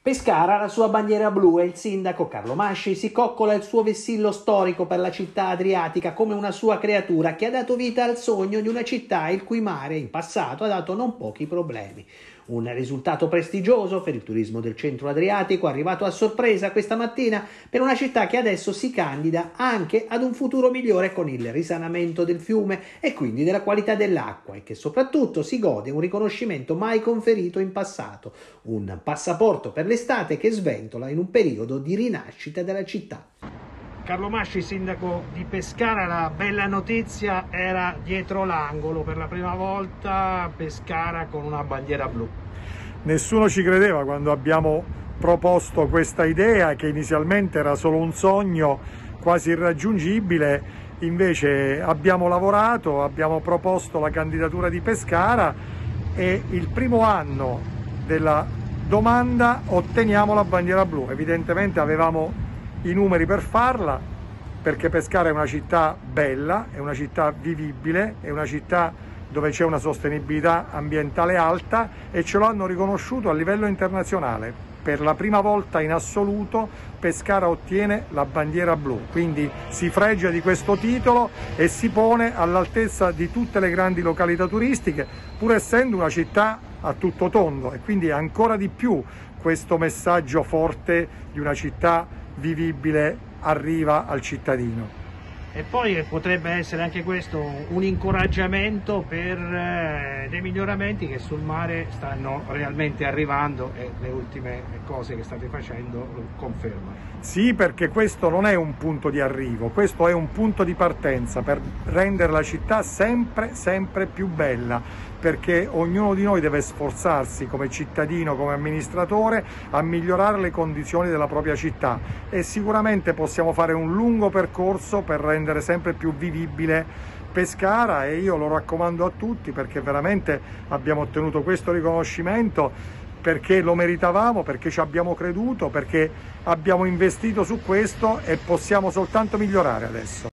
Pescara la sua bandiera blu e il sindaco Carlo Masci si coccola il suo vessillo storico per la città adriatica come una sua creatura che ha dato vita al sogno di una città il cui mare in passato ha dato non pochi problemi. Un risultato prestigioso per il turismo del centro adriatico, arrivato a sorpresa questa mattina per una città che adesso si candida anche ad un futuro migliore con il risanamento del fiume e quindi della qualità dell'acqua e che soprattutto si gode un riconoscimento mai conferito in passato, un passaporto per l'estate che sventola in un periodo di rinascita della città. Carlo Masci, sindaco di Pescara, la bella notizia era dietro l'angolo, per la prima volta Pescara con una bandiera blu. Nessuno ci credeva quando abbiamo proposto questa idea, che inizialmente era solo un sogno quasi irraggiungibile. Invece abbiamo lavorato, abbiamo proposto la candidatura di Pescara e il primo anno della domanda otteniamo la bandiera blu. Evidentemente avevamo i numeri per farla, perché Pescara è una città bella, è una città vivibile, è una città dove c'è una sostenibilità ambientale alta e ce lo hanno riconosciuto a livello internazionale. Per la prima volta in assoluto Pescara ottiene la bandiera blu, quindi si fregia di questo titolo e si pone all'altezza di tutte le grandi località turistiche, pur essendo una città a tutto tondo, e quindi ancora di più questo messaggio forte di una città vivibile arriva al cittadino. E poi potrebbe essere anche questo un incoraggiamento per dei miglioramenti che sul mare stanno realmente arrivando e le ultime cose che state facendo lo confermano. Sì, perché questo non è un punto di arrivo, questo è un punto di partenza per rendere la città sempre più bella, perché ognuno di noi deve sforzarsi come cittadino, come amministratore, a migliorare le condizioni della propria città e sicuramente possiamo fare un lungo percorso per rendere sempre più vivibile Pescara, e io lo raccomando a tutti perché veramente abbiamo ottenuto questo riconoscimento perché lo meritavamo, perché ci abbiamo creduto, perché abbiamo investito su questo e possiamo soltanto migliorare adesso.